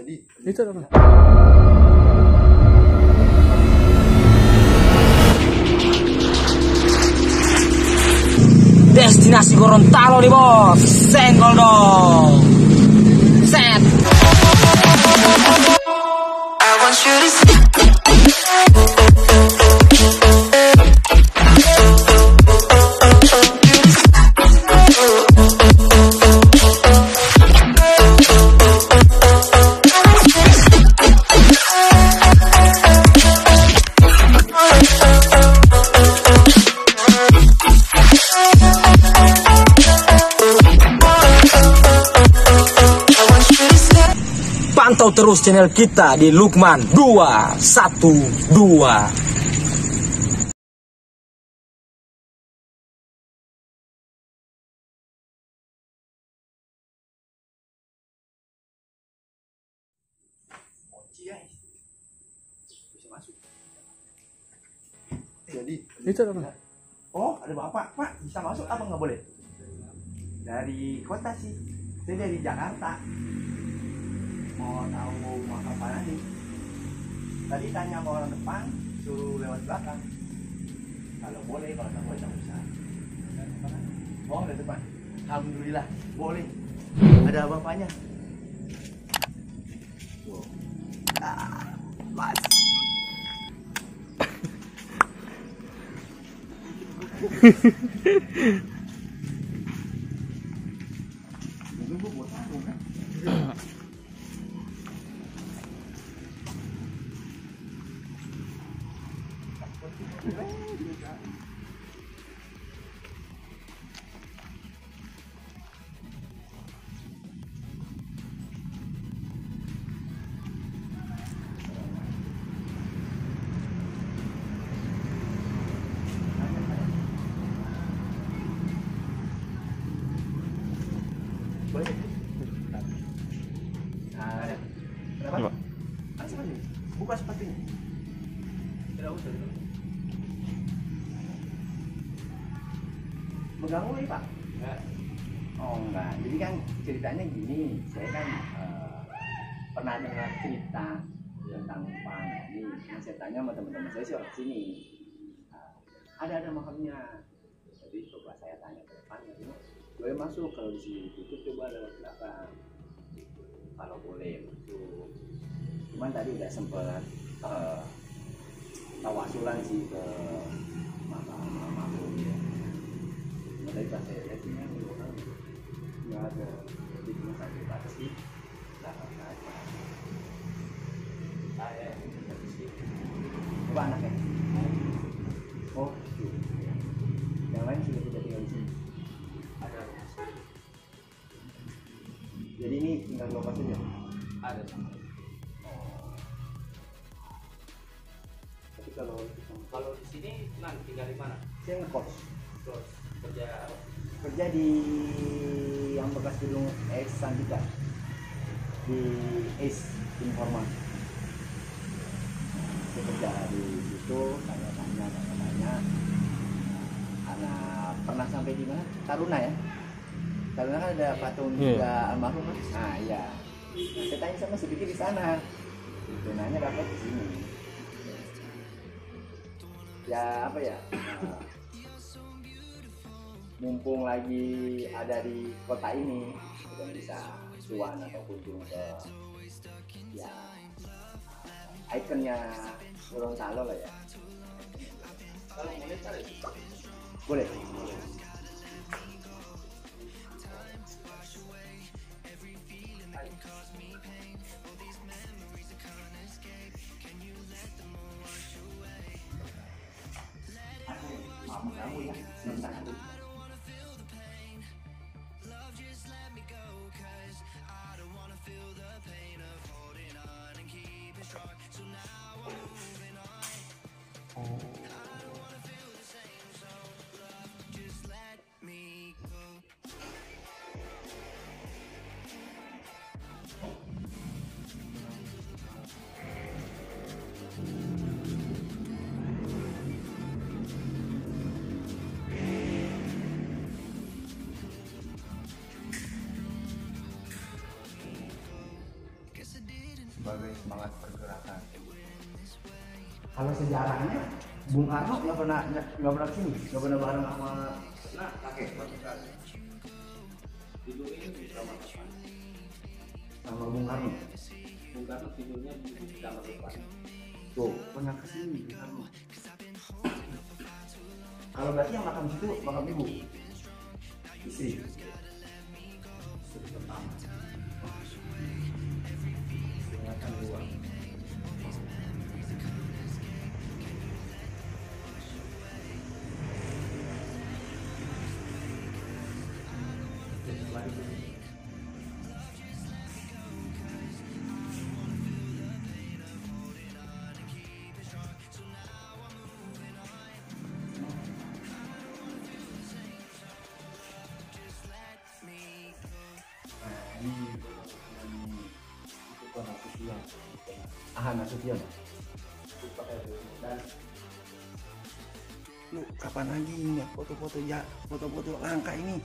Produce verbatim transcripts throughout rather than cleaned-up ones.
Jadi itu apa? Destinasi Gorontalo nih bos, senggol dong, set. I want you to see. Pantau terus channel kita di Lukman dua satu dua. bisa masuk. Jadi Itu apa? oh ada bapak pak bisa masuk apa nggak boleh? Dari kota sih, saya dari Jakarta. Mau tahu mau apa nanti? Tadi tanya sama orang depan, suruh lewat belakang. Kalau boleh, kalau nggak boleh nggak usah. Oh dari depan. Alhamdulillah boleh. Ada bapaknya. Wow. Ah, mas. Mungkin gua buat tahu kan. Boleh. Nah, kenapa? Apa? Ada sepatu. Buka sepatunya. Tidak usah. Mengganggu nih Pak? Enggak. Oh enggak. Jadi kan ceritanya gini, saya kan uh, pernah dengar cerita tentang Pak ini. Yang saya tanya sama teman-teman saya sih orang sini. Uh, ada ada makamnya. Jadi coba saya tanya ke depannya. Boleh masuk, kalau di sini tutup coba lewat belakang. Kalau boleh masuk. Cuman tadi udah sempet uh, tawasulan sih ke makam makam ya. Cuma tadi pas saya lihat ini orang nggak ada, jadi cuma satu batasi belakang aja. Saya yang tinggal di sini. Coba anaknya. Oh, itu. Yang lain sudah tidak tinggal di sini. Ada. Jadi ini tinggal dua pas saja. Ada. Oh. Tapi kalau Kalau di sini nan tinggal di mana? saya ngekos, Terus kerja apa? kerja di yang bekas gedung X Santika di Ace Informal. Saya kerja di situ, tanya-tanya, tanya-tanya. Karena pernah sampai di mana? Taruna ya. Taruna kan ada patung juga Yeah. almarhum kan? Nah iya. Nah, saya tanya sama sedikit di sana. Itu nanya dapat di sini. Ya apa ya? Nah, mumpung lagi ada di kota ini, kita bisa cuan atau kunjung ke ya ikonnya Gorontalo lah ya. Kalau boleh cari. Boleh. Mama kamu ya, sebentar. semangat pergerakan. Kalau sejarahnya Bung Karno nggak pernah nggak pernah sini, nggak pernah bareng sama Nah, kakek satu kali. Tidur ini di kamar depan. sama Bung Karno. Bung Karno tidurnya di kamar depan. Tuh pernah kesini Bung Karno. Kalau berarti yang makam situ makam ibu, istri. Istri pertama. Ingatan dua. Ah, Nasution. Dan Lu kapan lagi nggak foto-foto ya, foto-foto langka ini?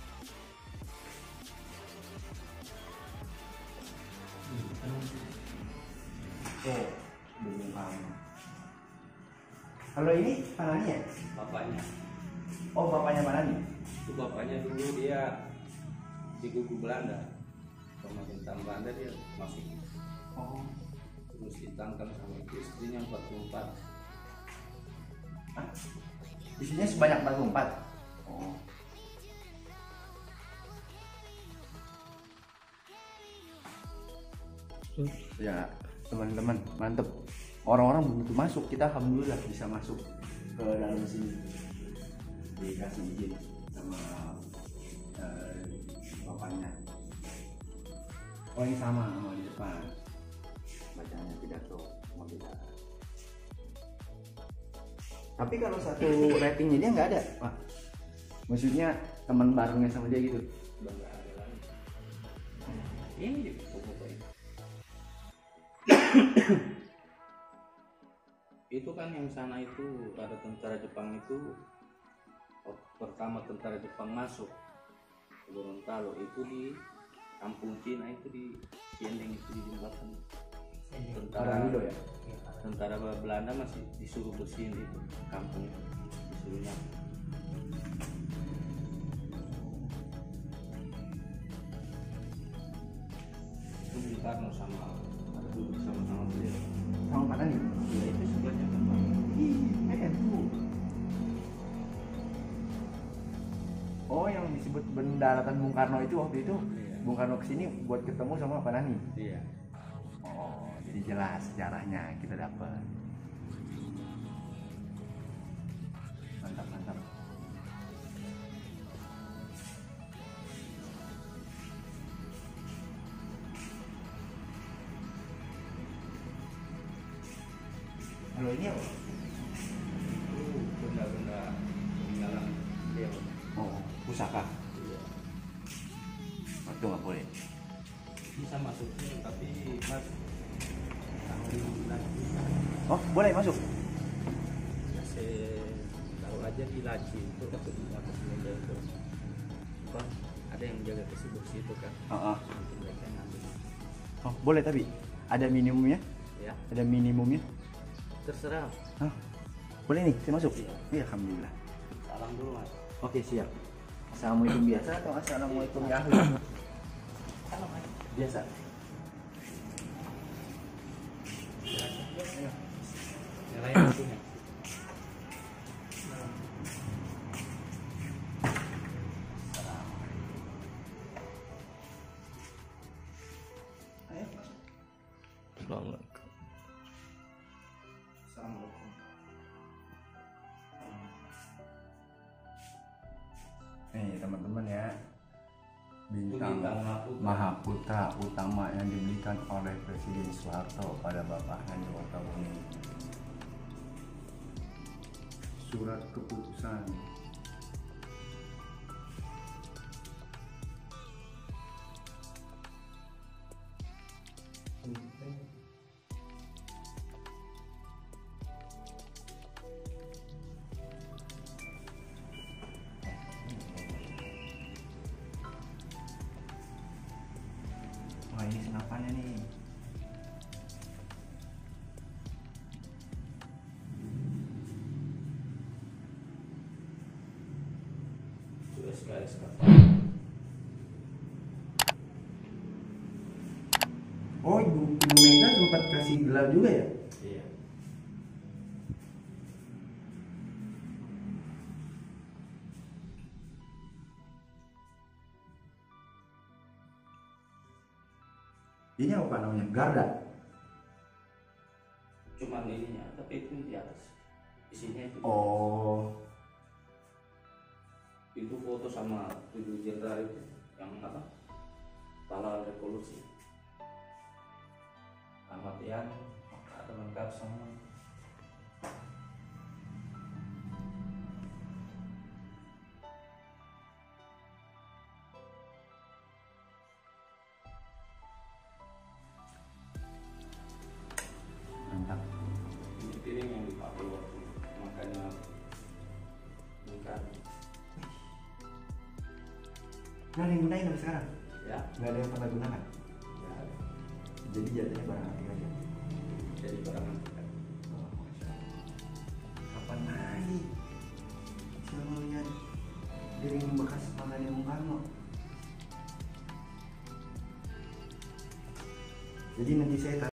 Oh, belum kamu. Kalau ini Panani ya? bapaknya. Oh, bapaknya Panani. Itu bapaknya dulu dia di gugu Belanda. Pemerintahan Belanda dia masuk. Oh, Terus ditangkap sama istrinya empat puluh empat. ah, isinya sebanyak empat puluh empat. Oh, ya teman-teman mantep. Orang-orang begitu masuk, kita alhamdulillah bisa masuk ke dalam sini, dikasih izin sama eh, bapaknya. Oh, ini sama sama di depan, bacanya pidato sama kita. Tapi kalau satu ratingnya dia nggak ada, Pak. Maksudnya teman barengnya sama dia gitu. Udah nggak ada lagi. Ini di buku ini. Itu kan yang sana itu ada tentara Jepang itu, oh, pertama tentara Jepang masuk ke Gorontalo itu di kampung Cina itu di Siendeng itu di jembatan. Tentara Orang Indo ya. tentara Belanda masih disuruh bersihin itu kampung itu, disuruhnya. Itu Bung Karno sama ada duduk sama-sama beliau. Sama mana nih? Ya, itu sebelahnya kan. Ih, keren tuh. Oh, yang disebut pendaratan Bung Karno itu waktu itu Iya. Bung Karno kesini buat ketemu sama Pak Nani. Iya. Oh, jadi jelas sejarahnya kita dapat. Mantap, mantap. Kalau ini apa? Itu benda-benda peninggalan beliau. Oh, pusaka. Iya. Itu nggak boleh. Bisa masuk tapi mas tahu lagi. Oh, boleh masuk. Ya, saya tahu aja di laci itu atau di atas meja itu. Apa? Ada yang jaga bersih bersih itu kan. Oh, oh. Nanti mereka ngambil. Oh, boleh tapi ada minimumnya? Ya, Ada minimumnya? terserah. Hah? Boleh nih, saya masuk? Iya. Iya, alhamdulillah. Salam dulu mas. Oke, siap. Assalamualaikum biasa atau assalamualaikum Yahoo? Salam aja. Biasa. Nyalain mesinnya. Ayo. Assalamualaikum. Assalamualaikum. Nih teman-teman ya, bintang Bintang Mahaputra. Mahaputra utama yang diberikan oleh Presiden Soeharto pada Bapak Handayani. Surat keputusan. Wah, ini senapannya nih. S K S K. Oh, Ibu, Ibu Mega sempat kasih gelar juga ya? Iya. Ini apa namanya? Garda. Cuman ininya, tapi itu di atas. Isinya itu. Oh, Itu foto sama tujuh jenderal itu yang apa? Pahlawan revolusi. Ahmad Yani ada lengkap semua. mantap. Ini piring yang dipakai waktu makanya bukan Nggak ada yang gunain sampai sekarang? ya. Nggak ada yang pernah gunakan? Ya, Jadi jatuhnya barang antik aja? jadi barang antik. Oh, Masya Allah. Kapan lagi bisa melihat piring bekas pakaian Bung Karno? Jadi nanti saya